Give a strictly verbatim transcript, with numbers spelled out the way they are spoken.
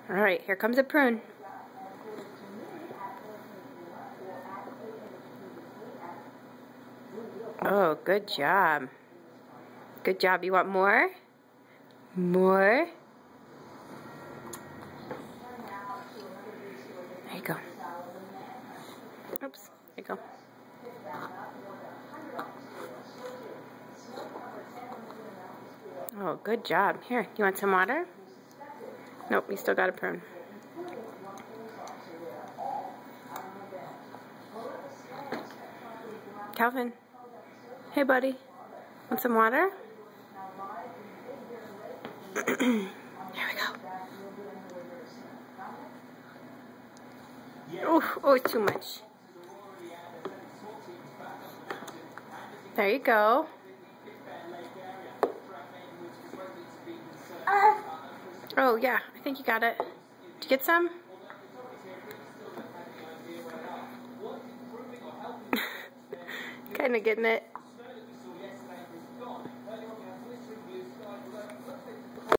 All right, here comes a prune. Oh, good job. Good job. You want more? More? There you go. Oops. There you go. Oh, good job. Here, you want some water? Nope, you still got a prune. Calvin. Hey, buddy. Want some water? Here we go. Oh, oh, it's too much. There you go. Oh, yeah, I think you got it. Did you get some? Kind of getting it.